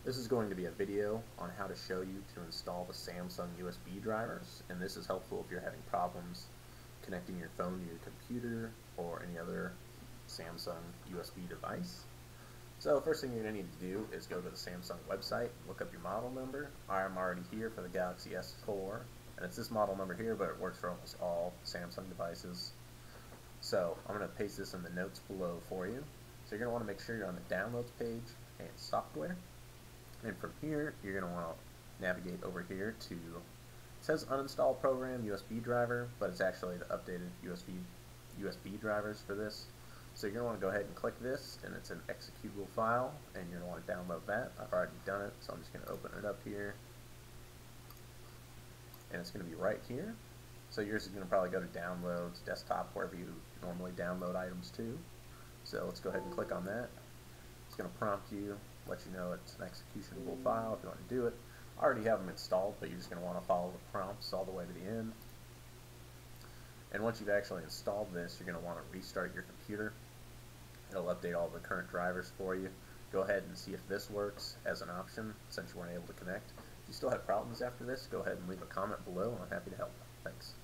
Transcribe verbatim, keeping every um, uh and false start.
This is going to be a video on how to show you to install the Samsung U S B drivers, and this is helpful if you're having problems connecting your phone to your computer or any other Samsung U S B device. So first thing you're going to need to do is go to the Samsung website, look up your model number. I'm already here for the Galaxy S four, and it's this model number here, but it works for almost all Samsung devices. So I'm going to paste this in the notes below for you. So you're going to want to make sure you're on the downloads page and software. And from here, you're going to want to navigate over here to, it says uninstall program U S B driver, but it's actually the updated U S B U S B drivers for this. So you're going to want to go ahead and click this, and it's an executable file, and you're going to want to download that. I've already done it, so I'm just going to open it up here, and it's going to be right here. So yours is going to probably go to downloads, desktop, wherever you normally download items to. So let's go ahead and click on that. It's going to prompt you, let you know it's an executable file if you want to do it. I already have them installed, but you're just going to want to follow the prompts all the way to the end. And once you've actually installed this, you're going to want to restart your computer. It'll update all the current drivers for you. Go ahead and see if this works as an option since you weren't able to connect. If you still have problems after this, go ahead and leave a comment below, and I'm happy to help. Thanks.